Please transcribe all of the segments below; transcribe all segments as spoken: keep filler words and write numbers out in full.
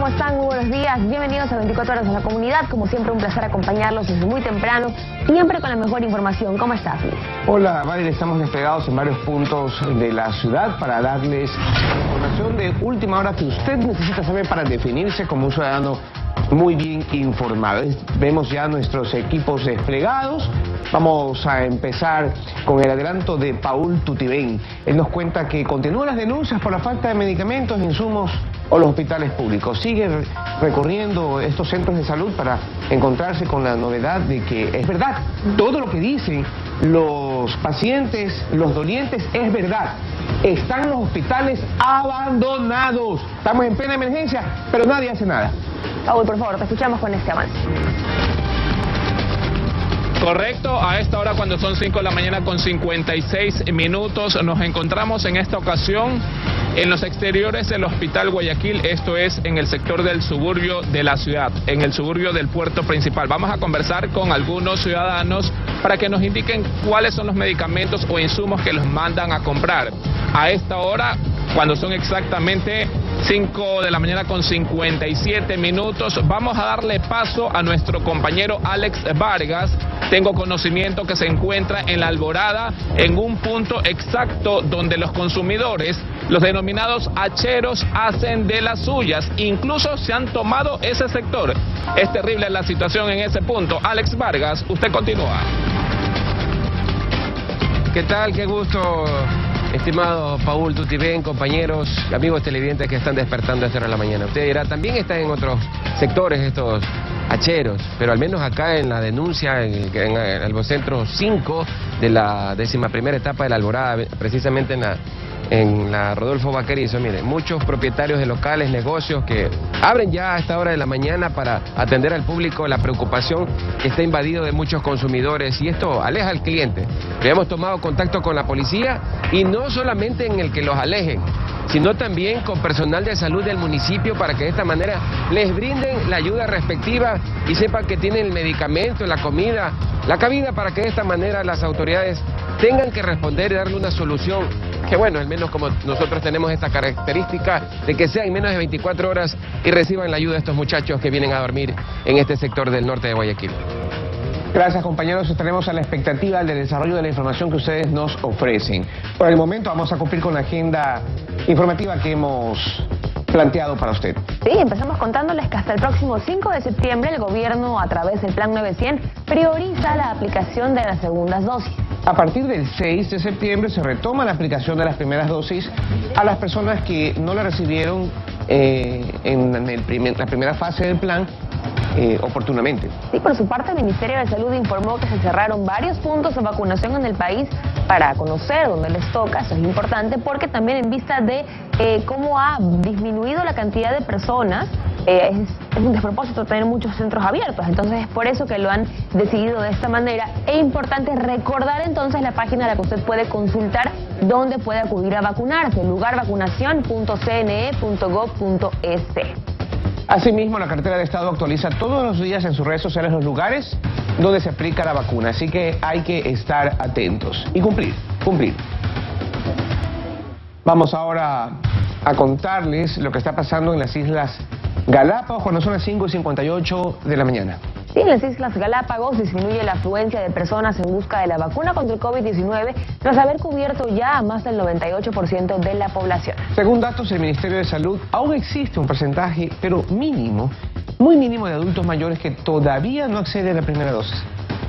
¿Cómo están? Muy buenos días. Bienvenidos a veinticuatro horas en la comunidad. Como siempre, un placer acompañarlos desde muy temprano, siempre con la mejor información. ¿Cómo estás, Luis? Hola, Valeria. Estamos desplegados en varios puntos de la ciudad para darles información de última hora que usted necesita saber para definirse como un ciudadano muy bien informado. Vemos ya nuestros equipos desplegados. Vamos a empezar con el adelanto de Paul Tutibén. Él nos cuenta que continúan las denuncias por la falta de medicamentos, insumos o los hospitales públicos. Sigue recorriendo estos centros de salud para encontrarse con la novedad de que es verdad. Todo lo que dicen los pacientes, los dolientes, es verdad. Están los hospitales abandonados. Estamos en plena emergencia, pero nadie hace nada. Paul, por favor, te escuchamos con este avance. Correcto, a esta hora cuando son cinco de la mañana con cincuenta y seis minutos nos encontramos en esta ocasión en los exteriores del Hospital Guayaquil, esto es en el sector del suburbio de la ciudad, en el suburbio del puerto principal. Vamos a conversar con algunos ciudadanos para que nos indiquen cuáles son los medicamentos o insumos que los mandan a comprar. A esta hora, cuando son exactamente cinco de la mañana con cincuenta y siete minutos, vamos a darle paso a nuestro compañero Alex Vargas. Tengo conocimiento que se encuentra en La Alborada, en un punto exacto donde los consumidores, los denominados hacheros, hacen de las suyas. Incluso se han tomado ese sector. Es terrible la situación en ese punto. Alex Vargas, usted continúa. ¿Qué tal? Qué gusto, estimado Paul Tutibén, compañeros, amigos televidentes que están despertando a esta hora de la mañana. Usted dirá, también están en otros sectores estos hacheros, pero al menos acá en la denuncia, en, en el Albocentro cinco de la décima primera etapa de La Alborada, precisamente en la, en la Rodolfo Vaquerizo, mire, muchos propietarios de locales, negocios que abren ya a esta hora de la mañana para atender al público, la preocupación que está invadido de muchos consumidores, y esto aleja al cliente. Hemos tomado contacto con la policía, y no solamente en el que los alejen, sino también con personal de salud del municipio para que de esta manera les brinden la ayuda respectiva y sepan que tienen el medicamento, la comida, la cabida, para que de esta manera las autoridades tengan que responder y darle una solución que, bueno, al menos como nosotros tenemos esta característica de que sea en menos de veinticuatro horas y reciban la ayuda de estos muchachos que vienen a dormir en este sector del norte de Guayaquil. Gracias, compañeros. Estaremos a la expectativa del desarrollo de la información que ustedes nos ofrecen. Por el momento vamos a cumplir con la agenda informativa que hemos planteado para usted. Sí, empezamos contándoles que hasta el próximo cinco de septiembre el gobierno, a través del Plan novecientos, prioriza la aplicación de las segundas dosis. A partir del seis de septiembre se retoma la aplicación de las primeras dosis a las personas que no la recibieron eh, en el primer, la primera fase del plan eh, oportunamente. Sí, por su parte, el Ministerio de Salud informó que se cerraron varios puntos de vacunación en el país para conocer dónde les toca. Eso es importante porque también en vista de eh, cómo ha disminuido la cantidad de personas, eh, es, es un despropósito tener muchos centros abiertos. Entonces es por eso que lo han decidido de esta manera. Es importante recordar entonces la página a la que usted puede consultar dónde puede acudir a vacunarse, lugar vacunación punto c n e punto gov punto es. Asimismo, la cartera de Estado actualiza todos los días en sus redes sociales los lugares donde se aplica la vacuna, así que hay que estar atentos y cumplir, cumplir. Vamos ahora a contarles lo que está pasando en las Islas Galápagos cuando son las cinco y cincuenta y ocho de la mañana. Sí, en las Islas Galápagos disminuye la afluencia de personas en busca de la vacuna contra el COVID diecinueve tras haber cubierto ya a más del noventa y ocho por ciento de la población. Según datos del Ministerio de Salud, aún existe un porcentaje, pero mínimo, muy mínimo, de adultos mayores que todavía no acceden a la primera dosis.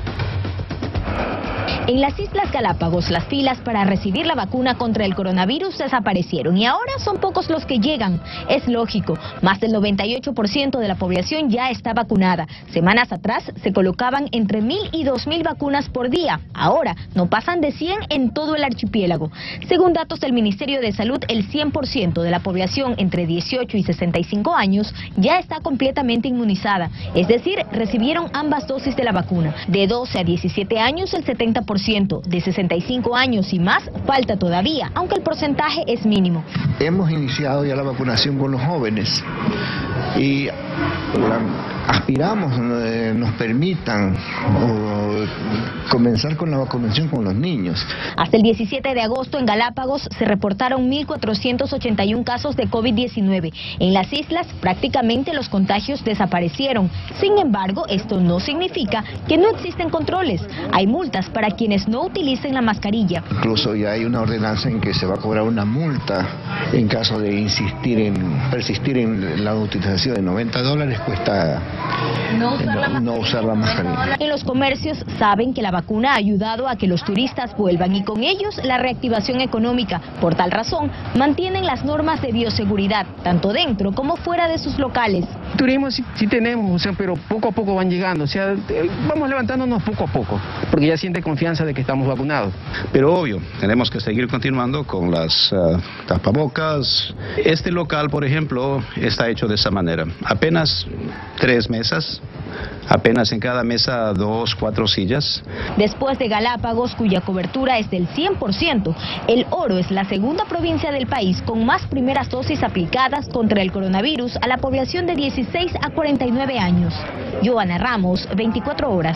En las Islas Galápagos, las filas para recibir la vacuna contra el coronavirus desaparecieron y ahora son pocos los que llegan. Es lógico, más del noventa y ocho por ciento de la población ya está vacunada. Semanas atrás se colocaban entre mil y dos mil vacunas por día. Ahora no pasan de cien en todo el archipiélago. Según datos del Ministerio de Salud, el cien por ciento de la población entre dieciocho y sesenta y cinco años ya está completamente inmunizada. Es decir, recibieron ambas dosis de la vacuna. De doce a diecisiete años, el setenta por ciento. De sesenta y cinco años y más, falta todavía, aunque el porcentaje es mínimo. Hemos iniciado ya la vacunación con los jóvenes y aspiramos eh, nos permitan o, comenzar con la vacunación con los niños. Hasta el diecisiete de agosto en Galápagos se reportaron mil cuatrocientos ochenta y uno casos de COVID diecinueve. En las islas prácticamente los contagios desaparecieron. Sin embargo, esto no significa que no existen controles. Hay multas para quienes no utilicen la mascarilla. Incluso ya hay una ordenanza en que se va a cobrar una multa en caso de insistir en persistir en la utilización de noventa dólares, cuesta no usar, la no usar la mascarilla. En los comercios saben que la vacuna ha ayudado a que los turistas vuelvan y con ellos la reactivación económica. Por tal razón, mantienen las normas de bioseguridad, tanto dentro como fuera de sus locales. Turismo sí, sí tenemos, o sea, pero poco a poco van llegando, o sea, vamos levantándonos poco a poco, porque ya siente confianza de que estamos vacunados. Pero obvio, tenemos que seguir continuando con las uh, tapabocas. Este local, por ejemplo, está hecho de esa manera. Apenas tres mesas, apenas en cada mesa dos, cuatro sillas. Después de Galápagos, cuya cobertura es del cien por ciento, El Oro es la segunda provincia del país con más primeras dosis aplicadas contra el coronavirus a la población de dieciséis a cuarenta y nueve años. Joana Ramos, veinticuatro horas.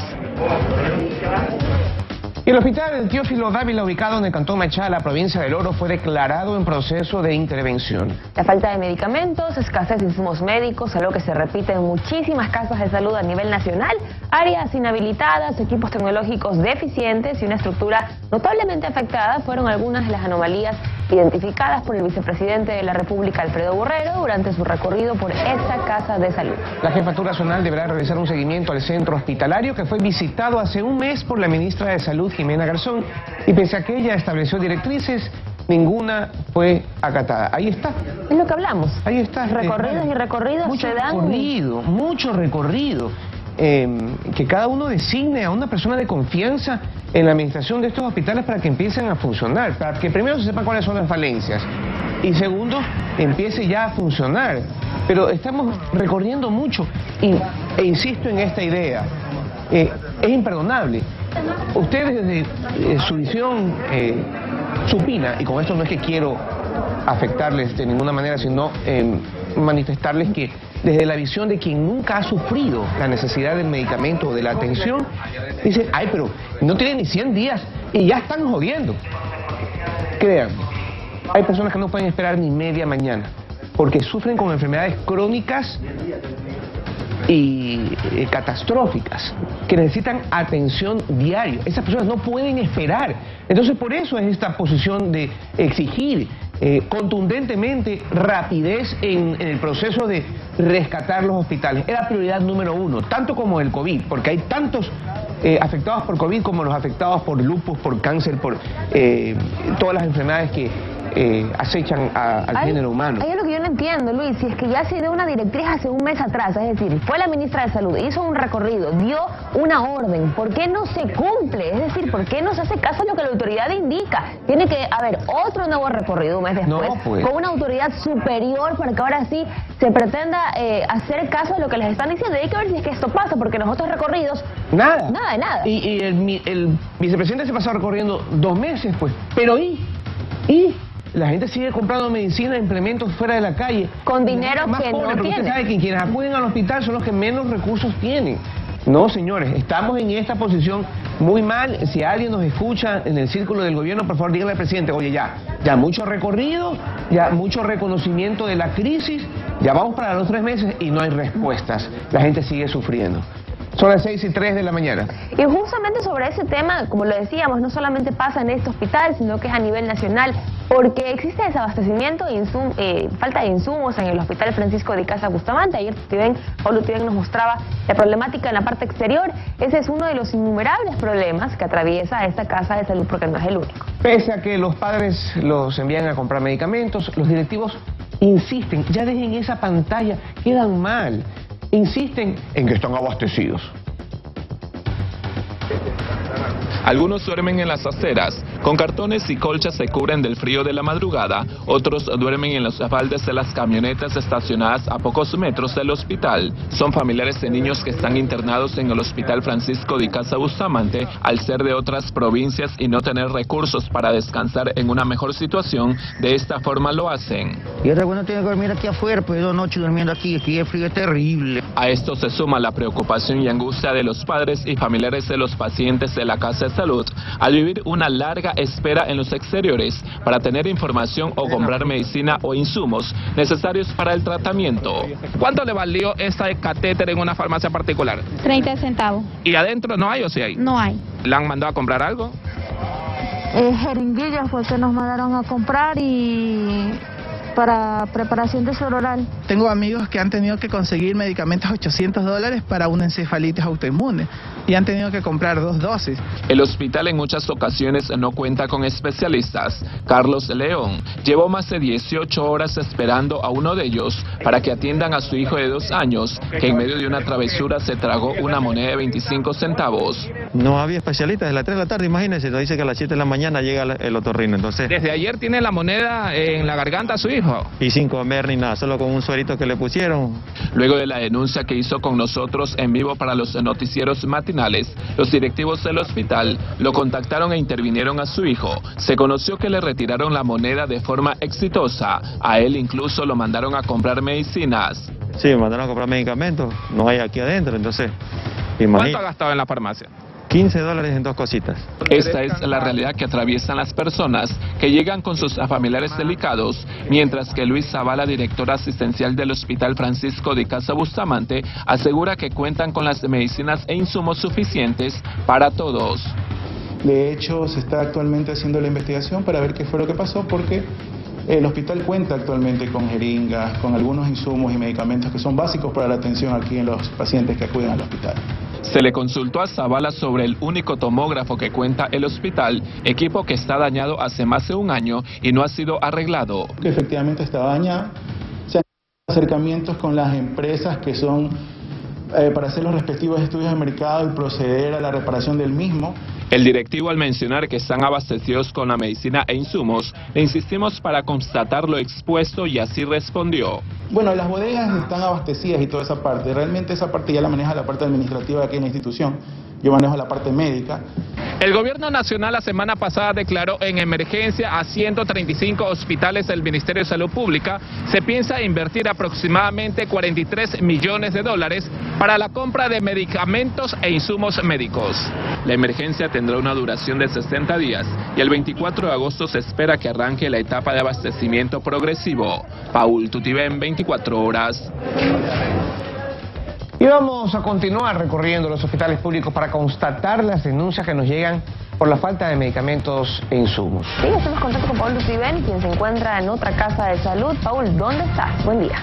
El hospital Teófilo Dávila, ubicado en el cantón Machala, provincia del Oro, fue declarado en proceso de intervención. La falta de medicamentos, escasez de insumos médicos, algo que se repite en muchísimas casas de salud a nivel nacional, áreas inhabilitadas, equipos tecnológicos deficientes y una estructura notablemente afectada fueron algunas de las anomalías identificadas por el vicepresidente de la República, Alfredo Borrero, durante su recorrido por esta casa de salud. La Jefatura Zonal deberá realizar un seguimiento al centro hospitalario que fue visitado hace un mes por la ministra de Salud, Jimena Garzón, y pese a que ella estableció directrices, ninguna fue acatada. Ahí está. Es lo que hablamos. Ahí está. Recorridos y recorridos mucho se dan... recorrido, mucho recorrido. Eh, que cada uno designe a una persona de confianza en la administración de estos hospitales para que empiecen a funcionar, para que primero se sepan cuáles son las falencias y segundo, empiece ya a funcionar. Pero estamos recorriendo mucho y, e insisto en esta idea, eh, es imperdonable. Ustedes desde eh, su visión eh, supina, y con esto no es que quiero afectarles de ninguna manera, sino eh, manifestarles que desde la visión de quien nunca ha sufrido la necesidad del medicamento o de la atención, dicen, ay, pero no tienen ni cien días y ya están jodiendo. Créanme, hay personas que no pueden esperar ni media mañana porque sufren con enfermedades crónicas y eh, catastróficas que necesitan atención diaria. Esas personas no pueden esperar. Entonces, por eso es esta posición de exigir eh, contundentemente rapidez en, en el proceso de rescatar los hospitales. Era prioridad número uno, tanto como el COVID, porque hay tantos eh, afectados por COVID como los afectados por lupus, por cáncer, por eh, todas las enfermedades que Eh, acechan a, al hay, género humano. Hay algo que yo no entiendo, Luis, si es que ya se dio una directriz hace un mes atrás, es decir, fue la ministra de Salud, hizo un recorrido, dio una orden, ¿por qué no se cumple? Es decir, ¿por qué no se hace caso a lo que la autoridad indica? Tiene que haber otro nuevo recorrido un mes después, no, pues. con una autoridad superior para que ahora sí se pretenda eh, hacer caso a lo que les están diciendo. Y hay que ver si es que esto pasa, porque los otros recorridos... Nada. Nada de nada. Y, y el, el vicepresidente se pasó recorriendo dos meses, pues. Pero ¿y? ¿Y? La gente sigue comprando medicina, implementos fuera de la calle. Con dinero más que pobre, no porque tiene. usted sabe que quienes acuden al hospital son los que menos recursos tienen. No, señores, estamos en esta posición muy mal. Si alguien nos escucha en el círculo del gobierno, por favor, díganle al presidente, oye, ya, ya mucho recorrido, ya mucho reconocimiento de la crisis, ya vamos para los tres meses y no hay respuestas. La gente sigue sufriendo. Son las seis y tres de la mañana. Y justamente sobre ese tema, como lo decíamos, no solamente pasa en este hospital, sino que es a nivel nacional, porque existe desabastecimiento e insum, eh, falta de insumos en el Hospital Francisco de Casa Bustamante. Ayer Pablo Tibén nos mostraba la problemática en la parte exterior. Ese es uno de los innumerables problemas que atraviesa esta casa de salud, porque no es el único. Pese a que los padres los envían a comprar medicamentos, los directivos insisten, ya dejen esa pantalla, quedan mal. Insisten en que están abastecidos. Algunos duermen en las aceras, Con cartones y colchas se cubren del frío de la madrugada, otros duermen en los baldes de las camionetas estacionadas a pocos metros del hospital. Son familiares de niños que están internados en el Hospital Francisco de Casa Bustamante al ser de otras provincias y no tener recursos para descansar en una mejor situación. De esta forma lo hacen. Y ahora bueno, tengo que dormir aquí afuera, pues dos noches durmiendo aquí, aquí el frío es terrible. A esto se suma la preocupación y angustia de los padres y familiares de los pacientes de la Casa de Salud al vivir una larga espera en los exteriores para tener información o comprar medicina o insumos necesarios para el tratamiento. ¿Cuánto le valió esta catéter en una farmacia particular? treinta centavos. ¿Y adentro no hay o sí hay? No hay. ¿Le han mandado a comprar algo? Eh, jeringuillas fue que nos mandaron a comprar y para preparación de suero oral. Tengo amigos que han tenido que conseguir medicamentos a ochocientos dólares para una encefalitis autoinmune y han tenido que comprar dos dosis. El hospital en muchas ocasiones no cuenta con especialistas. Carlos León llevó más de dieciocho horas esperando a uno de ellos para que atiendan a su hijo de dos años, que en medio de una travesura se tragó una moneda de veinticinco centavos. No había especialistas, desde las tres de la tarde, imagínense, nos dice que a las siete de la mañana llega el otorrino, entonces... Desde ayer tiene la moneda en la garganta a su hijo. Y sin comer ni nada, solo con un suerito que le pusieron. Luego de la denuncia que hizo con nosotros en vivo para los noticieros matinales, los directivos del hospital lo contactaron e intervinieron a su hijo. Se conoció que le retiraron la moneda de forma exitosa. A él incluso lo mandaron a comprar medicinas. Sí, me mandaron a comprar medicamentos, no hay aquí adentro, entonces... Imagínate. ¿Cuánto ha gastado en la farmacia? quince dólares en dos cositas. Esta es la realidad que atraviesan las personas que llegan con sus familiares delicados, mientras que Luis Zavala, director asistencial del Hospital Francisco de Casa Bustamante, asegura que cuentan con las medicinas e insumos suficientes para todos. De hecho, se está actualmente haciendo la investigación para ver qué fue lo que pasó, porque el hospital cuenta actualmente con jeringas, con algunos insumos y medicamentos que son básicos para la atención aquí en los pacientes que acuden al hospital. Se le consultó a Zavala sobre el único tomógrafo que cuenta el hospital, equipo que está dañado hace más de un año y no ha sido arreglado. Que efectivamente está dañado. Se han hecho acercamientos con las empresas que son eh, para hacer los respectivos estudios de mercado y proceder a la reparación del mismo. El directivo, al mencionar que están abastecidos con la medicina e insumos, le insistimos para constatar lo expuesto y así respondió. Bueno, las bodegas están abastecidas y toda esa parte. Realmente esa parte ya la maneja la parte administrativa de aquí en la institución. Yo manejo la parte médica. El gobierno nacional la semana pasada declaró en emergencia a ciento treinta y cinco hospitales del Ministerio de Salud Pública. Se piensa invertir aproximadamente cuarenta y tres millones de dólares para la compra de medicamentos e insumos médicos. La emergencia tendrá una duración de sesenta días y el veinticuatro de agosto se espera que arranque la etapa de abastecimiento progresivo. Paul Tutibén, veinticuatro horas. Y vamos a continuar recorriendo los hospitales públicos para constatar las denuncias que nos llegan por la falta de medicamentos e insumos. Sí, hacemos contacto con Paul Tutibén, quien se encuentra en otra casa de salud. Paul, ¿dónde estás? Buen día.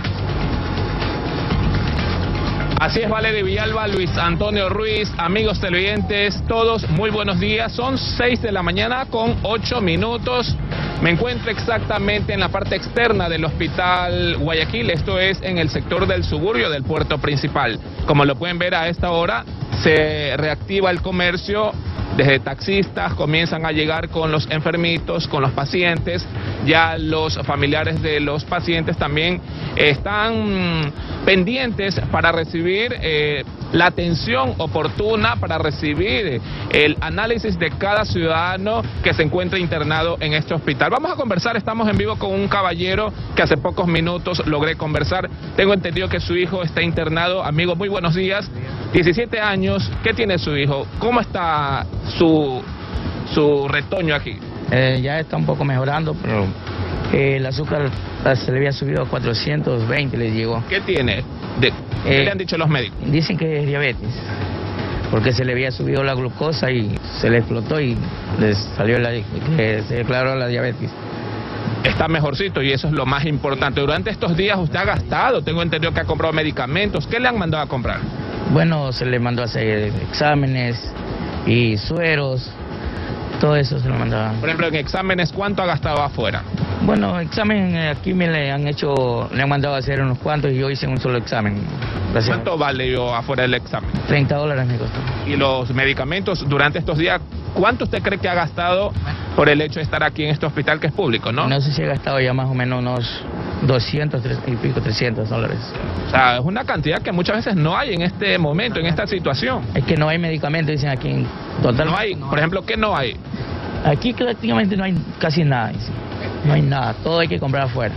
Así es, Valeria Villalba, Luis Antonio Ruiz, amigos televidentes, todos muy buenos días. Son seis de la mañana con ocho minutos. Me encuentro exactamente en la parte externa del Hospital Guayaquil, esto es en el sector del suburbio del puerto principal. Como lo pueden ver a esta hora, se reactiva el comercio. Desde taxistas comienzan a llegar con los enfermitos, con los pacientes. Ya los familiares de los pacientes también están pendientes para recibir eh, la atención oportuna, para recibir el análisis de cada ciudadano que se encuentra internado en este hospital. Vamos a conversar, estamos en vivo con un caballero que hace pocos minutos logré conversar. Tengo entendido que su hijo está internado. Amigo, muy buenos días. diecisiete años, ¿qué tiene su hijo? ¿Cómo está su, su retoño aquí? Eh, ya está un poco mejorando, pero eh, el azúcar se le había subido a cuatrocientos veinte, le llegó. ¿Qué tiene? De, ¿Qué eh, le han dicho los médicos? Dicen que es diabetes, porque se le había subido la glucosa y se le explotó y le salió la, que se declaró la diabetes. Está mejorcito y eso es lo más importante. Durante estos días usted ha gastado, tengo entendido que ha comprado medicamentos. ¿Qué le han mandado a comprar? Bueno, se le mandó a hacer exámenes y sueros, Todo eso se lo mandaban. Por ejemplo, en exámenes, ¿cuánto ha gastado afuera? Bueno, examen eh, aquí me le han hecho, le han mandado a hacer unos cuantos y yo hice un solo examen. Gracias. ¿Cuánto vale yo afuera del examen? treinta dólares me costó. Y los medicamentos durante estos días, ¿cuánto usted cree que ha gastado por el hecho de estar aquí en este hospital que es público, no? No sé si he gastado ya más o menos unos doscientos y pico, trescientos dólares. O sea, es una cantidad que muchas veces no hay en este momento, en esta situación. Es que no hay medicamentos, dicen aquí en total. No hay, por ejemplo, ¿qué no hay? Aquí prácticamente no hay casi nada, dicen. No hay nada, todo hay que comprar afuera.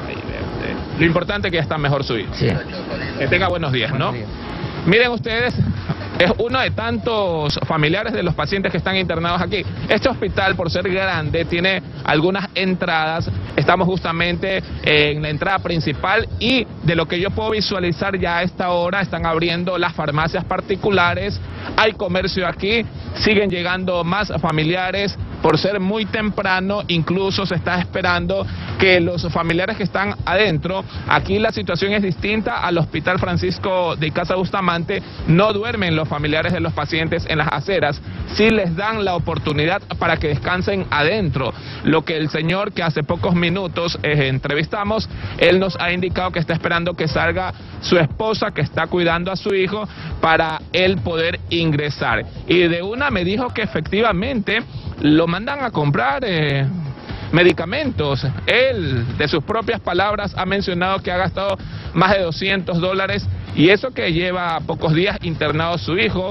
Lo importante es que ya está mejor su hijo. Sí. Que tenga buenos días, ¿no? Miren ustedes, es uno de tantos familiares de los pacientes que están internados aquí. Este hospital, por ser grande, tiene algunas entradas. Estamos justamente en la entrada principal y de lo que yo puedo visualizar ya a esta hora, están abriendo las farmacias particulares, hay comercio aquí, siguen llegando más familiares. Por ser muy temprano, incluso se está esperando que los familiares que están adentro, aquí la situación es distinta al Hospital Francisco de Casa Bustamante, no duermen los familiares de los pacientes en las aceras, sí les dan la oportunidad para que descansen adentro, lo que el señor que hace pocos minutos eh, entrevistamos, él nos ha indicado que está esperando que salga su esposa, que está cuidando a su hijo, para él poder ingresar. Y de una me dijo que efectivamente lo mandan a comprar eh, medicamentos. Él, de sus propias palabras, ha mencionado que ha gastado más de doscientos dólares y eso que lleva pocos días internado su hijo.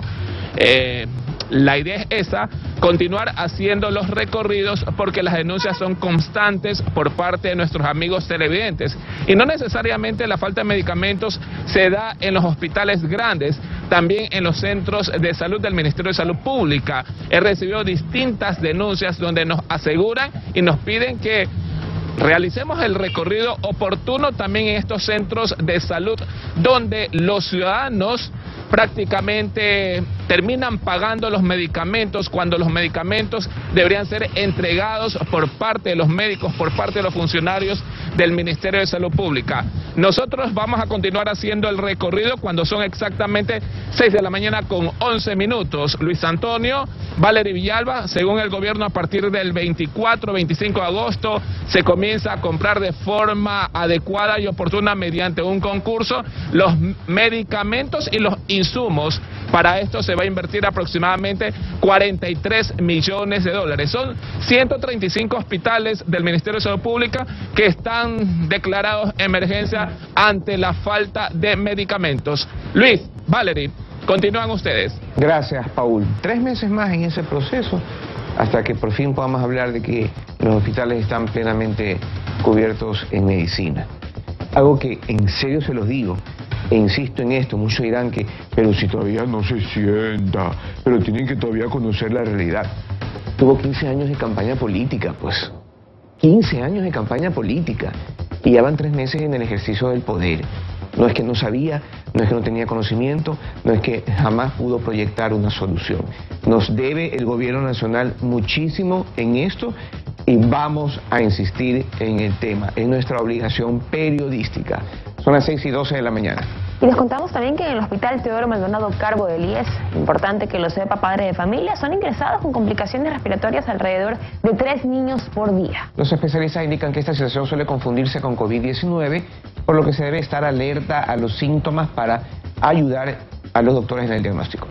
Eh, la idea es esa, continuar haciendo los recorridos porque las denuncias son constantes por parte de nuestros amigos televidentes. Y no necesariamente la falta de medicamentos se da en los hospitales grandes, también en los centros de salud del Ministerio de Salud Pública. He recibido distintas denuncias donde nos aseguran y nos piden que realicemos el recorrido oportuno también en estos centros de salud donde los ciudadanos prácticamente terminan pagando los medicamentos cuando los medicamentos deberían ser entregados por parte de los médicos, por parte de los funcionarios del Ministerio de Salud Pública. Nosotros vamos a continuar haciendo el recorrido cuando son exactamente seis de la mañana con once minutos. Luis Antonio, Valery Villalba, según el gobierno, a partir del veinticuatro, veinticinco de agosto se comienza a comprar de forma adecuada y oportuna mediante un concurso los medicamentos y los insumos. Para esto se va a invertir aproximadamente cuarenta y tres millones de dólares. Son ciento treinta y cinco hospitales del Ministerio de Salud Pública que están declarados emergencia ante la falta de medicamentos. Luis, Valery, continúan ustedes. Gracias, Paul. Tres meses más en ese proceso hasta que por fin podamos hablar de que los hospitales están plenamente cubiertos en medicina. Algo que en serio se los digo, e insisto en esto, muchos dirán que, pero si todavía no se sienta, pero tienen que todavía conocer la realidad. Tuvo quince años de campaña política, pues. quince años de campaña política. Y ya van tres meses en el ejercicio del poder. No es que no sabía, no es que no tenía conocimiento, no es que jamás pudo proyectar una solución. Nos debe el gobierno nacional muchísimo en esto y vamos a insistir en el tema. Es nuestra obligación periodística. Son las seis y doce de la mañana. Y les contamos también que en el Hospital Teodoro Maldonado Carbo del I E S, importante que lo sepa padre de familia, son ingresados con complicaciones respiratorias alrededor de tres niños por día. Los especialistas indican que esta situación suele confundirse con COVID diecinueve, por lo que se debe estar alerta a los síntomas para ayudar a los doctores en el diagnóstico.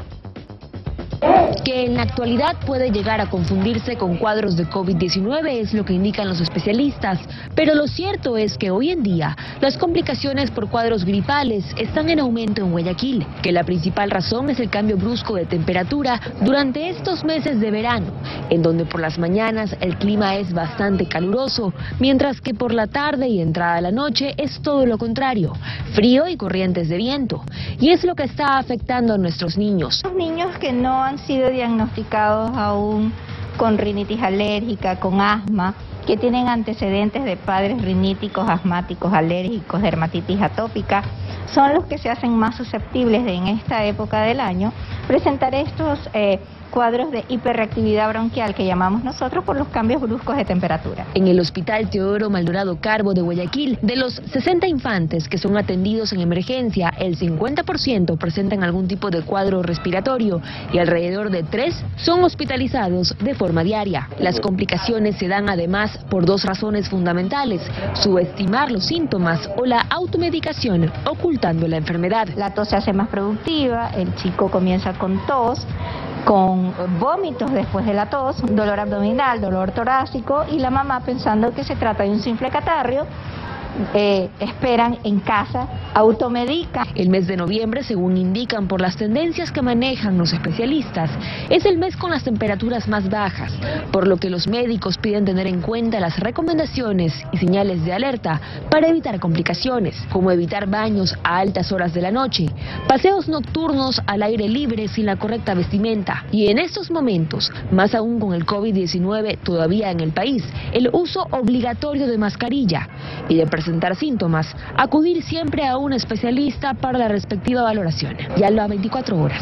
Que en la actualidad puede llegar a confundirse con cuadros de COVID diecinueve es lo que indican los especialistas, pero lo cierto es que hoy en día las complicaciones por cuadros gripales están en aumento en Guayaquil, que la principal razón es el cambio brusco de temperatura durante estos meses de verano, en donde por las mañanas el clima es bastante caluroso, mientras que por la tarde y entrada la noche es todo lo contrario, frío y corrientes de viento, y es lo que está afectando a nuestros niños. Los niños que no han sido diagnosticados aún con rinitis alérgica, con asma, que tienen antecedentes de padres riníticos, asmáticos, alérgicos, dermatitis atópica, son los que se hacen más susceptibles de, en esta época del año presentar estos eh, cuadros de hiperreactividad bronquial que llamamos nosotros por los cambios bruscos de temperatura. En el Hospital Teodoro Maldonado Carbo de Guayaquil, de los sesenta infantes que son atendidos en emergencia, el cincuenta por ciento presentan algún tipo de cuadro respiratorio y alrededor de tres son hospitalizados de forma diaria. Las complicaciones se dan además por dos razones fundamentales: subestimar los síntomas o la automedicación ocultando la enfermedad. La tos se hace más productiva, el chico comienza con tos, con vómitos después de la tos, dolor abdominal, dolor torácico, y la mamá, pensando que se trata de un simple catarrio, eh, esperan en casa, automedican. El mes de noviembre, según indican por las tendencias que manejan los especialistas, es el mes con las temperaturas más bajas, por lo que los médicos piden tener en cuenta las recomendaciones y señales de alerta para evitar complicaciones, como evitar baños a altas horas de la noche, paseos nocturnos al aire libre sin la correcta vestimenta, y en estos momentos, más aún con el COVID diecinueve todavía en el país, el uso obligatorio de mascarilla, y de presentar síntomas, acudir siempre a un especialista para la respectiva valoración. Ya lo a veinticuatro horas.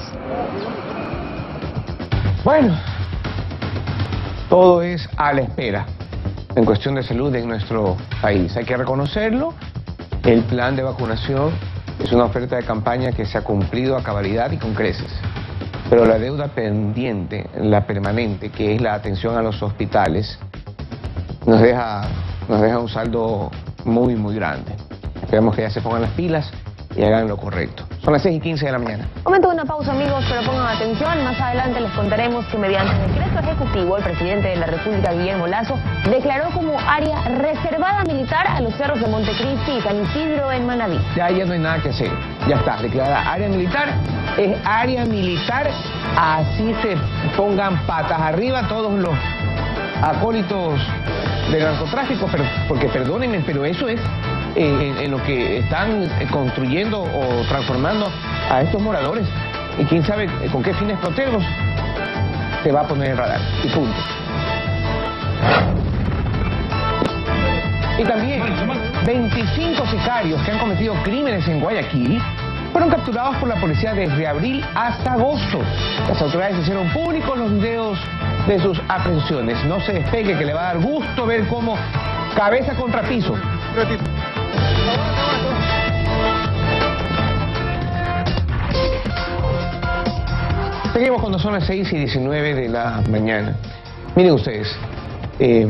Bueno, todo es a la espera en cuestión de salud en nuestro país. Hay que reconocerlo. El plan de vacunación es una oferta de campaña que se ha cumplido a cabalidad y con creces. Pero la deuda pendiente, la permanente, que es la atención a los hospitales, nos deja, nos deja un saldo muy, muy grande. Esperamos que ya se pongan las pilas y hagan lo correcto. Son las seis y quince de la mañana. Momento de una pausa, amigos, pero pongan atención. Más adelante les contaremos que mediante decreto ejecutivo, el presidente de la República, Guillermo Lasso, declaró como área reservada militar a los cerros de Montecristi y San Isidro en Manabí. Ya, ya no hay nada que hacer. Ya está, declarada área militar. Es área militar, así se pongan patas arriba todos los acólitos del narcotráfico, pero, porque perdónenme, pero eso es eh, en, en lo que están construyendo o transformando a estos moradores. Y quién sabe con qué fines proteros se va a poner el radar. Y punto. Y también veinticinco sicarios que han cometido crímenes en Guayaquil fueron capturados por la policía desde abril hasta agosto. Las autoridades hicieron públicos los videos de sus aprehensiones. No se despegue, que le va a dar gusto ver cómo cabeza contra piso. Seguimos cuando son las seis y diecinueve de la mañana. Miren ustedes, eh,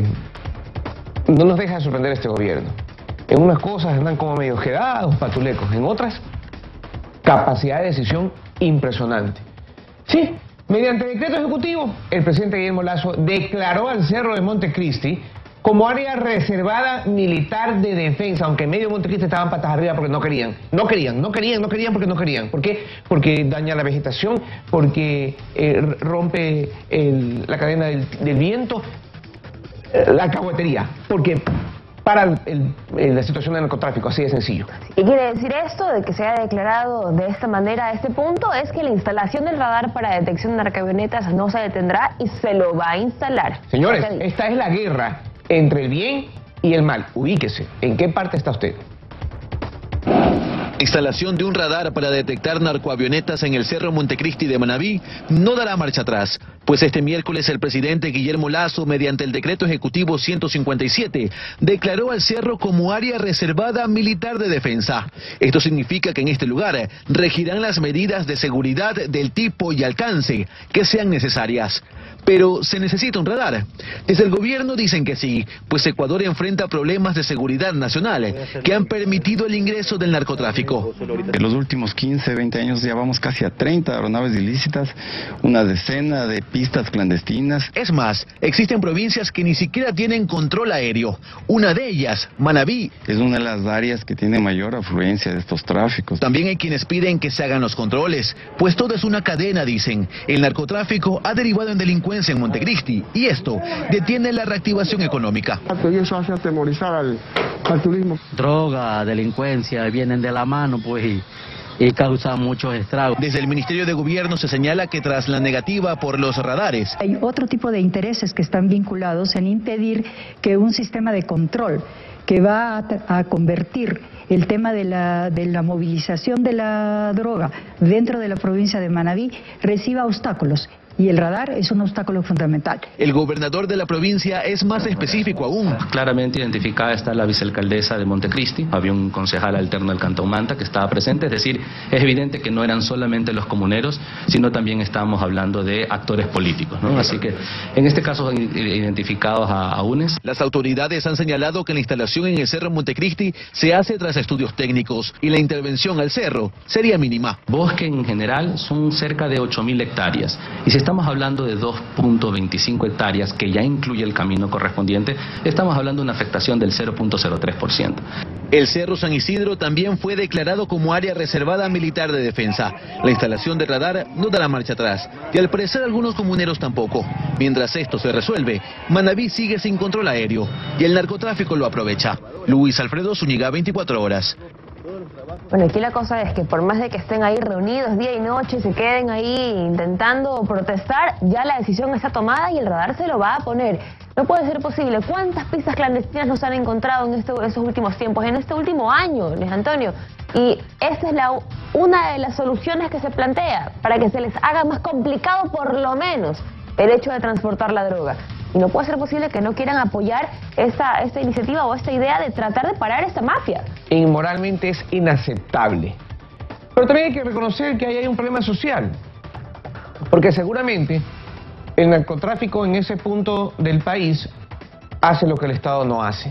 no nos deja de sorprender este gobierno. En unas cosas andan como medio quedados, patulecos. En otras, capacidad de decisión impresionante. Sí, mediante decreto ejecutivo, el presidente Guillermo Lasso declaró al Cerro de Montecristi como área reservada militar de defensa, aunque en medio de Montecristi estaban patas arriba porque no querían. No querían, no querían, no querían porque no querían. ¿Por qué? Porque daña la vegetación, porque eh, rompe el, la cadena del, del viento, eh, la alcahuetería, porque para el, el, la situación del narcotráfico, así de sencillo. ¿Y quiere decir esto de que se haya declarado de esta manera a este punto? Es que la instalación del radar para detección de narcoavionetas no se detendrá y se lo va a instalar. Señores, esta es la guerra entre el bien y el mal. Ubíquese. ¿En qué parte está usted? Instalación de un radar para detectar narcoavionetas en el Cerro Montecristi de Manabí no dará marcha atrás, pues este miércoles el presidente Guillermo Lasso, mediante el decreto ejecutivo ciento cincuenta y siete, declaró al cerro como área reservada militar de defensa. Esto significa que en este lugar regirán las medidas de seguridad del tipo y alcance que sean necesarias. Pero ¿se necesita un radar? Desde el gobierno dicen que sí, pues Ecuador enfrenta problemas de seguridad nacional que han permitido el ingreso del narcotráfico. En los últimos quince, veinte años ya vamos casi a treinta aeronaves ilícitas, una decena de pistas clandestinas. Es más, existen provincias que ni siquiera tienen control aéreo. Una de ellas, Manabí, es una de las áreas que tiene mayor afluencia de estos tráficos. También hay quienes piden que se hagan los controles, pues todo es una cadena, dicen. El narcotráfico ha derivado en delincuencia en Montecristi y esto detiene la reactivación económica. Y eso hace atemorizar al, al turismo. Droga, delincuencia vienen de la mano, pues, y, y causan muchos estragos. Desde el Ministerio de Gobierno se señala que tras la negativa por los radares, hay otro tipo de intereses que están vinculados en impedir que un sistema de control que va a, a convertir el tema de la, de la movilización de la droga dentro de la provincia de Manabí reciba obstáculos. Y el radar es un obstáculo fundamental. El gobernador de la provincia es más específico aún. Claramente identificada está la vicealcaldesa de Montecristi, había un concejal alterno del Cantón Manta que estaba presente, es decir, es evidente que no eran solamente los comuneros, sino también estábamos hablando de actores políticos, ¿no? Así que en este caso identificados a, a U N E S. Las autoridades han señalado que la instalación en el Cerro Montecristi se hace tras estudios técnicos y la intervención al cerro sería mínima. Bosque en general son cerca de ocho mil hectáreas y si estamos hablando de dos punto veinticinco hectáreas, que ya incluye el camino correspondiente, estamos hablando de una afectación del cero punto cero tres por ciento. El Cerro San Isidro también fue declarado como área reservada militar de defensa. La instalación de radar no dará marcha atrás, y al parecer algunos comuneros tampoco. Mientras esto se resuelve, Manabí sigue sin control aéreo, y el narcotráfico lo aprovecha. Luis Alfredo Zúñiga, veinticuatro horas. Bueno, aquí la cosa es que por más de que estén ahí reunidos día y noche, se queden ahí intentando protestar, ya la decisión está tomada y el radar se lo va a poner. No puede ser posible. ¿Cuántas pistas clandestinas nos han encontrado en este, estos últimos tiempos, en este último año, Luis Antonio? Y esta es la, una de las soluciones que se plantea para que se les haga más complicado, por lo menos, el hecho de transportar la droga. Y no puede ser posible que no quieran apoyar esta, esta iniciativa o esta idea de tratar de parar esta mafia. Inmoralmente es inaceptable. Pero también hay que reconocer que ahí hay un problema social. Porque seguramente el narcotráfico en ese punto del país hace lo que el Estado no hace.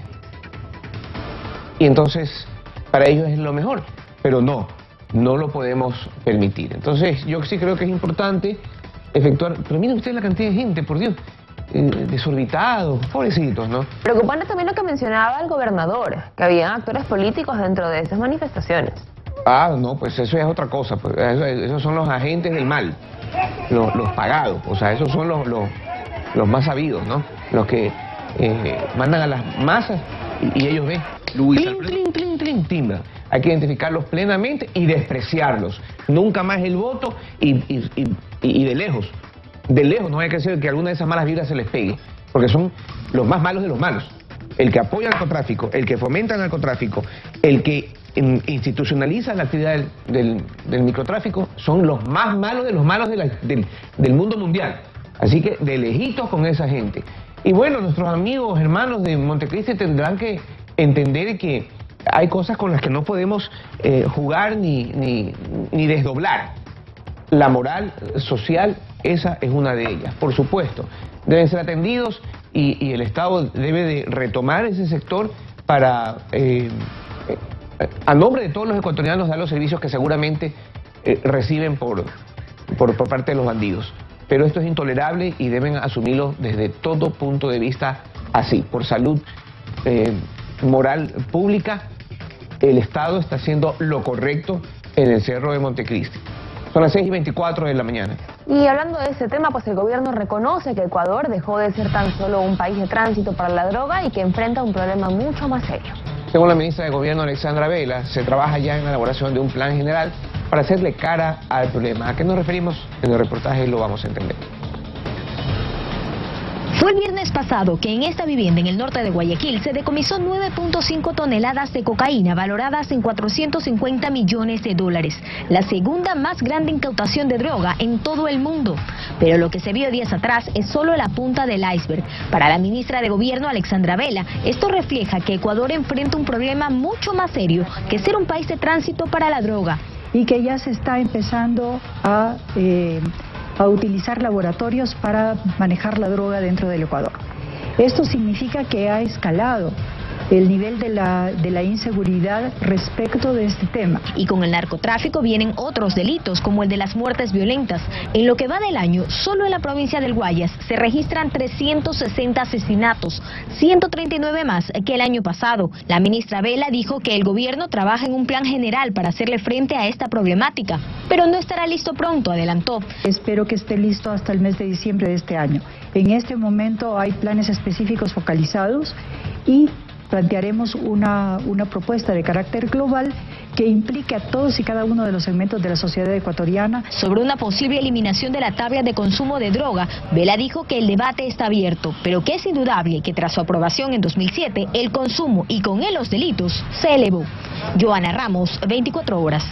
Y entonces, para ellos es lo mejor. Pero no, no lo podemos permitir. Entonces, yo sí creo que es importante efectuar... Pero miren ustedes la cantidad de gente, por Dios. Desorbitados, pobrecitos, ¿no? Preocupante también lo que mencionaba el gobernador, que había actores políticos dentro de esas manifestaciones. Ah, no, pues eso es otra cosa, pues eso, esos son los agentes del mal, los, los pagados, o sea, esos son los, los, los más sabidos, ¿no? Los que eh, mandan a las masas y, y ellos ven. Luis ¡Tling, tling, tling, tling, timba! Hay que identificarlos plenamente y despreciarlos. Nunca más el voto y, y, y, y de lejos. De lejos no hay que hacer que alguna de esas malas vibras se les pegue, porque son los más malos de los malos. El que apoya el narcotráfico, el que fomenta el narcotráfico, el que in, institucionaliza la actividad del, del, del microtráfico, son los más malos de los malos de la, del, del mundo mundial. Así que de lejitos con esa gente. Y bueno, nuestros amigos, hermanos de Montecristi tendrán que entender que hay cosas con las que no podemos eh, jugar ni, ni, ni desdoblar. La moral social, esa es una de ellas, por supuesto. Deben ser atendidos y, y el Estado debe de retomar ese sector para, eh, eh, a nombre de todos los ecuatorianos, dar los servicios que seguramente eh, reciben por, por, por parte de los bandidos. Pero esto es intolerable y deben asumirlo desde todo punto de vista así, por salud eh, moral pública. El Estado está haciendo lo correcto en el Cerro de Montecristi. Son las seis y veinticuatro de la mañana. Y hablando de ese tema, pues el gobierno reconoce que Ecuador dejó de ser tan solo un país de tránsito para la droga y que enfrenta un problema mucho más serio. Según la ministra de Gobierno, Alexandra Vela, se trabaja ya en la elaboración de un plan general para hacerle cara al problema. ¿A qué nos referimos? En el reportaje lo vamos a entender. Fue el viernes pasado que en esta vivienda en el norte de Guayaquil se decomisó nueve punto cinco toneladas de cocaína valoradas en cuatrocientos cincuenta millones de dólares, la segunda más grande incautación de droga en todo el mundo. Pero lo que se vio días atrás es solo la punta del iceberg. Para la ministra de Gobierno, Alexandra Vela, esto refleja que Ecuador enfrenta un problema mucho más serio que ser un país de tránsito para la droga. Y que ya se está empezando a... Eh, a utilizar laboratorios para manejar la droga dentro del Ecuador. Esto significa que ha escalado el nivel de la, de la inseguridad respecto de este tema. Y con el narcotráfico vienen otros delitos, como el de las muertes violentas. En lo que va del año, solo en la provincia del Guayas se registran trescientos sesenta asesinatos, ciento treinta y nueve más que el año pasado. La ministra Vela dijo que el gobierno trabaja en un plan general para hacerle frente a esta problemática, pero no estará listo pronto, adelantó. Espero que esté listo hasta el mes de diciembre de este año. En este momento hay planes específicos focalizados y plantearemos una, una propuesta de carácter global que implique a todos y cada uno de los segmentos de la sociedad ecuatoriana. Sobre una posible eliminación de la tabla de consumo de droga, Vela dijo que el debate está abierto, pero que es indudable que tras su aprobación en dos mil siete, el consumo y con él los delitos se elevó. Joana Ramos, veinticuatro horas.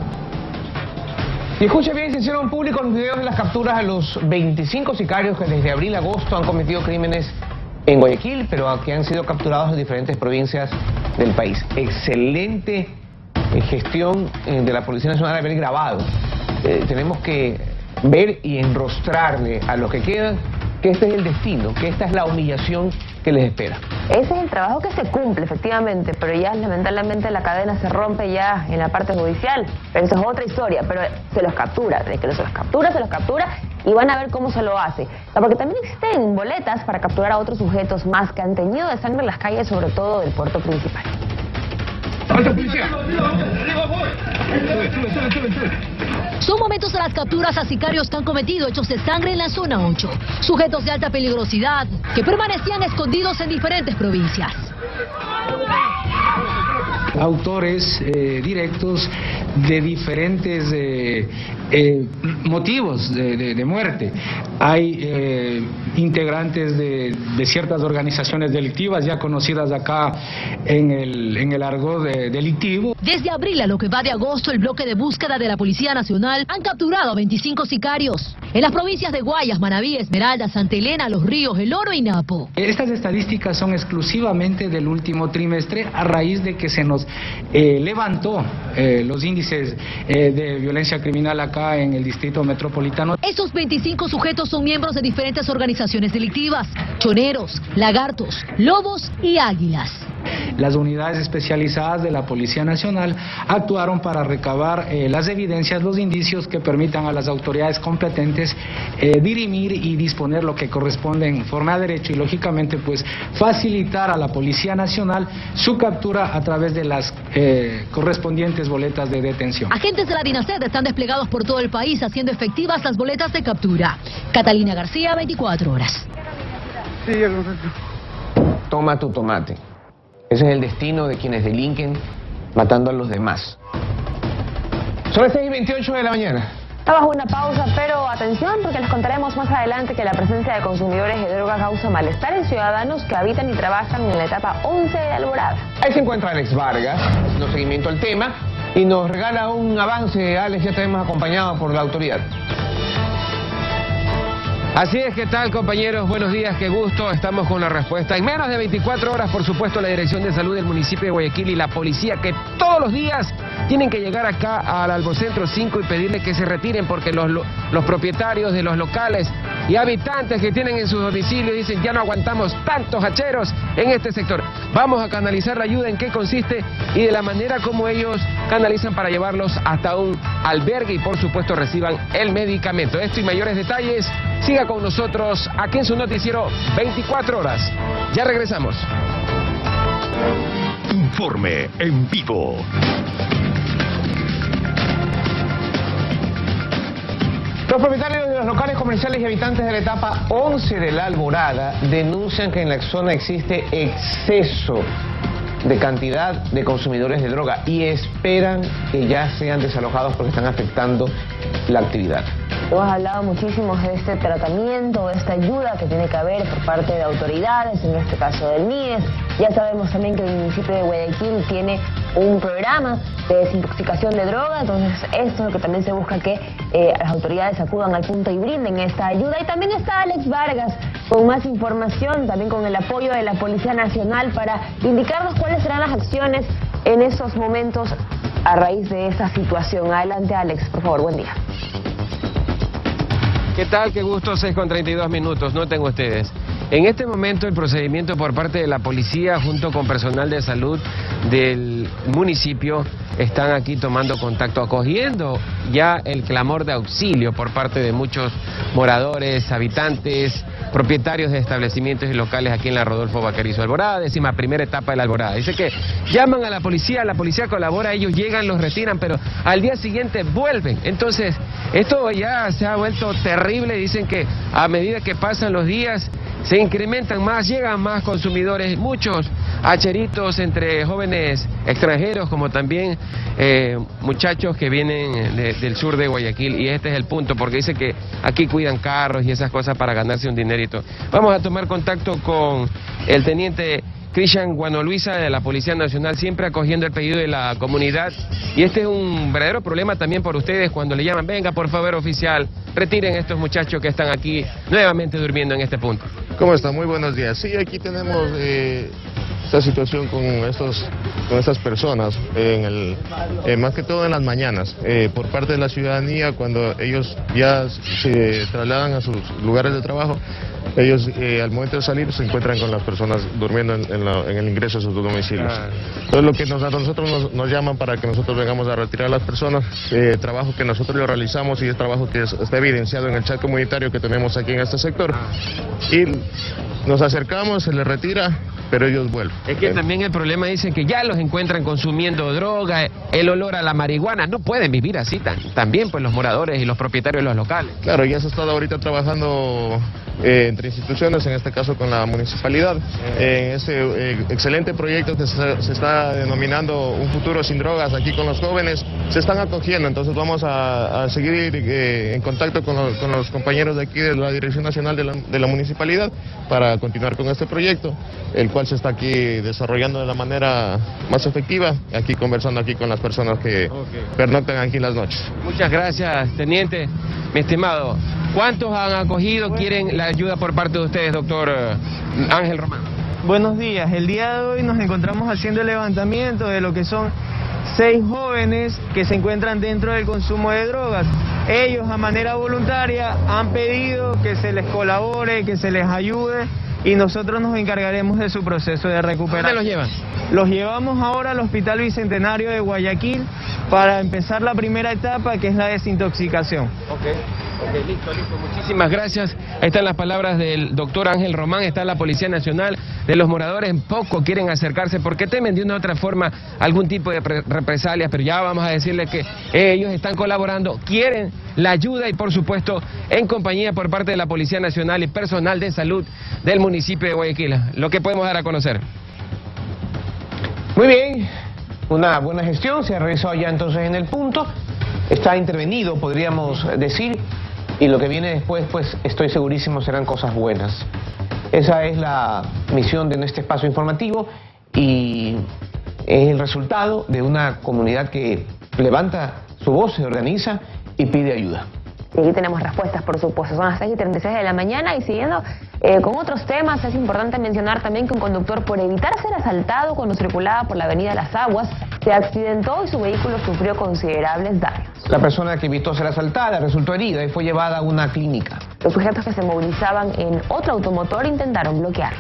Y escuche bien, se hicieron públicos los videos de las capturas a los veinticinco sicarios que desde abril a agosto han cometido crímenes en Guayaquil, pero que han sido capturados en diferentes provincias del país. Excelente eh, gestión eh, de la Policía Nacional haber grabado. Eh, tenemos que ver y enrostrarle a los que quedan que este es el destino, que esta es la humillación que les espera. Ese es el trabajo que se cumple, efectivamente, pero ya lamentablemente la cadena se rompe ya en la parte judicial. Pero eso es otra historia, pero se los captura, de que se los captura, se los captura y van a ver cómo se lo hace. Porque también existen boletas para capturar a otros sujetos más que han teñido de sangre en las calles, sobre todo del puerto principal. ¡Alta policía! Son momentos de las capturas a sicarios que han cometido hechos de sangre en la zona ocho. Sujetos de alta peligrosidad que permanecían escondidos en diferentes provincias. Autores eh, directos de diferentes eh, eh, motivos de, de, de muerte. Hay eh, integrantes de, de ciertas organizaciones delictivas ya conocidas acá en el, en el argot de, delictivo. Desde abril a lo que va de agosto, el bloque de búsqueda de la Policía Nacional han capturado a veinticinco sicarios en las provincias de Guayas, Manabí, Esmeralda, Santa Elena, Los Ríos, El Oro y Napo. Estas estadísticas son exclusivamente del último trimestre a raíz de que se nos eh, levantó eh, los índices eh, de violencia criminal acá en el distrito metropolitano. Estos veinticinco sujetos son miembros de diferentes organizaciones delictivas: choneros, lagartos, lobos y águilas. Las unidades especializadas de la Policía Nacional actuaron para recabar eh, las evidencias, los indicios que permitan a las autoridades competentes eh, dirimir y disponer lo que corresponde en forma de derecho y lógicamente pues facilitar a la Policía Nacional su captura a través de las eh, correspondientes boletas de detención. Agentes de la DINASED están desplegados por todo el país haciendo efectivas las boletas de captura. Catalina García, veinticuatro horas. Toma tu tomate. Ese es el destino de quienes delinquen matando a los demás. Son las seis y veintiocho de la mañana. Estamos en una pausa, pero atención porque les contaremos más adelante que la presencia de consumidores de droga causa malestar en ciudadanos que habitan y trabajan en la etapa once de Alborada. Ahí se encuentra Alex Vargas, haciendo seguimiento al tema y nos regala un avance. Alex, ya te hemos acompañado por la autoridad. Así es, ¿qué tal, compañeros? Buenos días, qué gusto. Estamos con la respuesta. En menos de veinticuatro horas, por supuesto, la Dirección de Salud del municipio de Guayaquil y la policía, que todos los días tienen que llegar acá al Albocentro cinco y pedirle que se retiren porque los, los propietarios de los locales y habitantes que tienen en sus domicilios dicen: ya no aguantamos tantos hacheros en este sector. Vamos a canalizar la ayuda, en qué consiste y de la manera como ellos canalizan para llevarlos hasta un albergue y, por supuesto, reciban el medicamento. Esto y mayores detalles, siga con nosotros aquí en su noticiero veinticuatro horas. Ya regresamos. Informe en vivo. Los propietarios de los locales comerciales y habitantes de la etapa once de la Alborada denuncian que en la zona existe exceso de cantidad de consumidores de droga y esperan que ya sean desalojados porque están afectando la actividad. Hemos hablado muchísimo de este tratamiento, de esta ayuda que tiene que haber por parte de autoridades, en este caso del M I E S. Ya sabemos también que el municipio de Guayaquil tiene un programa de desintoxicación de droga, entonces esto es lo que también se busca, que eh, las autoridades acudan al punto y brinden esta ayuda. Y también está Alex Vargas con más información, también con el apoyo de la Policía Nacional para indicarnos cuáles serán las acciones en estos momentos a raíz de esta situación. Adelante, Alex, por favor, buen día. ¿Qué tal? Qué gusto, seis con treinta y dos minutos, no tengo ustedes. En este momento el procedimiento por parte de la policía junto con personal de salud del municipio están aquí tomando contacto, acogiendo ya el clamor de auxilio por parte de muchos moradores, habitantes, propietarios de establecimientos y locales aquí en la Rodolfo Vaquerizo Alborada, décima primera etapa de la Alborada. Dice que llaman a la policía, la policía colabora, ellos llegan, los retiran, pero al día siguiente vuelven. Entonces, esto ya se ha vuelto terrible. Dicen que a medida que pasan los días se incrementan más, llegan más consumidores, muchos hacheritos entre jóvenes extranjeros como también eh, muchachos que vienen de, del sur de Guayaquil, y este es el punto, porque dice que aquí cuidan carros y esas cosas para ganarse un dinerito. Vamos a tomar contacto con el teniente Cristian Guanoluisa de la Policía Nacional, siempre acogiendo el pedido de la comunidad, y este es un verdadero problema también por ustedes cuando le llaman, venga por favor oficial, retiren estos muchachos que están aquí nuevamente durmiendo en este punto. ¿Cómo está? Muy buenos días. Sí, aquí tenemos eh, esta situación con estos con estas personas, en el, eh, más que todo en las mañanas, eh, por parte de la ciudadanía, cuando ellos ya se trasladan a sus lugares de trabajo. Ellos eh, al momento de salir se encuentran con las personas durmiendo en, en, la, en el ingreso a sus domicilios. Entonces lo que nos, a nosotros nos, nos llaman para que nosotros vengamos a retirar a las personas, eh, trabajo que nosotros lo realizamos y es trabajo que es, está evidenciado en el chat comunitario que tenemos aquí en este sector. Y nos acercamos, se les retira, pero ellos vuelven. Es que también el problema dice que ya los encuentran consumiendo droga, el olor a la marihuana, no pueden vivir así tan, también pues los moradores y los propietarios de los locales. Claro, ya se ha estado ahorita trabajando eh, entre instituciones, en este caso con la municipalidad, eh, en ese eh, excelente proyecto que se, se está denominando Un Futuro Sin Drogas, aquí con los jóvenes, se están acogiendo, entonces vamos a, a seguir eh, en contacto con los, con los compañeros de aquí de la Dirección Nacional de la, de la Municipalidad para continuar con este proyecto, el cual se está aquí desarrollando de la manera más efectiva, aquí conversando aquí con las personas que okay. pernoctan aquí las noches. Muchas gracias, teniente. Mi estimado, ¿cuántos han acogido, quieren la ayuda por parte de ustedes, doctor Ángel Román? Buenos días, el día de hoy nos encontramos haciendo el levantamiento de lo que son seis jóvenes que se encuentran dentro del consumo de drogas. Ellos a manera voluntaria han pedido que se les colabore, que se les ayude, y nosotros nos encargaremos de su proceso de recuperación. ¿Dónde los llevan? Los llevamos ahora al Hospital Bicentenario de Guayaquil para empezar la primera etapa, que es la desintoxicación. Ok, ok, listo, listo. Muchísimas gracias. Ahí están las palabras del doctor Ángel Román, está la Policía Nacional. De los moradores poco quieren acercarse porque temen de una u otra forma algún tipo de represalias, pero ya vamos a decirles que ellos están colaborando, quieren la ayuda y por supuesto en compañía por parte de la Policía Nacional y personal de salud del municipio de Guayaquil. Lo que podemos dar a conocer. Muy bien, una buena gestión se ha realizado ya entonces en el punto, está intervenido podríamos decir, y lo que viene después pues estoy segurísimo serán cosas buenas. Esa es la misión de este espacio informativo y es el resultado de una comunidad que levanta su voz, se organiza y pide ayuda. Y aquí tenemos respuestas, por supuesto. Son las seis y treinta y seis de la mañana y siguiendo eh, con otros temas, es importante mencionar también que un conductor, por evitar ser asaltado cuando circulaba por la avenida Las Aguas, se accidentó y su vehículo sufrió considerables daños. La persona que evitó ser asaltada resultó herida y fue llevada a una clínica. Los sujetos que se movilizaban en otro automotor intentaron bloquear.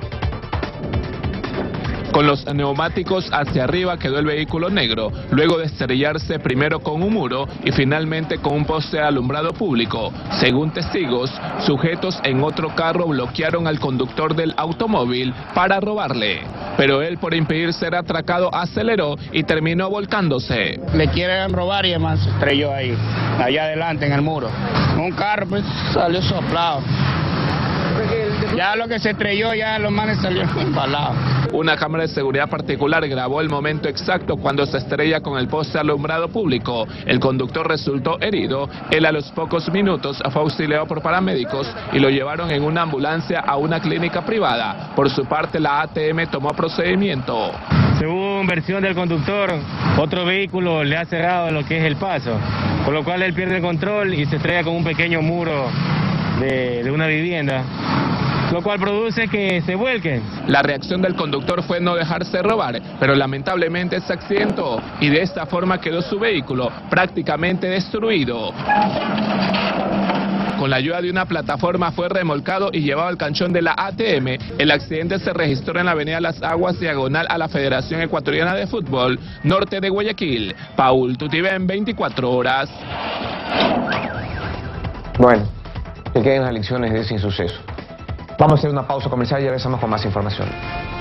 Con los neumáticos hacia arriba quedó el vehículo negro, luego de estrellarse primero con un muro y finalmente con un poste de alumbrado público. Según testigos, sujetos en otro carro bloquearon al conductor del automóvil para robarle. Pero él, por impedir ser atracado, aceleró y terminó volcándose. Le quieren robar y además se estrelló ahí, allá adelante en el muro. Un carro pues salió soplado. Ya lo que se estrelló, ya los manes salieron embalados. Una cámara de seguridad particular grabó el momento exacto cuando se estrella con el poste alumbrado público. El conductor resultó herido. Él a los pocos minutos fue auxiliado por paramédicos y lo llevaron en una ambulancia a una clínica privada. Por su parte, la A T M tomó procedimiento. Según versión del conductor, otro vehículo le ha cerrado lo que es el paso, con lo cual él pierde el control y se estrella con un pequeño muro de, de una vivienda, lo cual produce que se vuelquen. La reacción del conductor fue no dejarse robar, pero lamentablemente se accidentó y de esta forma quedó su vehículo prácticamente destruido. Con la ayuda de una plataforma fue remolcado y llevado al canchón de la A T M. El accidente se registró en la avenida Las Aguas, diagonal a la Federación Ecuatoriana de Fútbol, norte de Guayaquil. Paul Tutibén, veinticuatro horas. Bueno, que queden las lecciones de ese insuceso. Vamos a hacer una pausa comercial y ya regresamos con más información.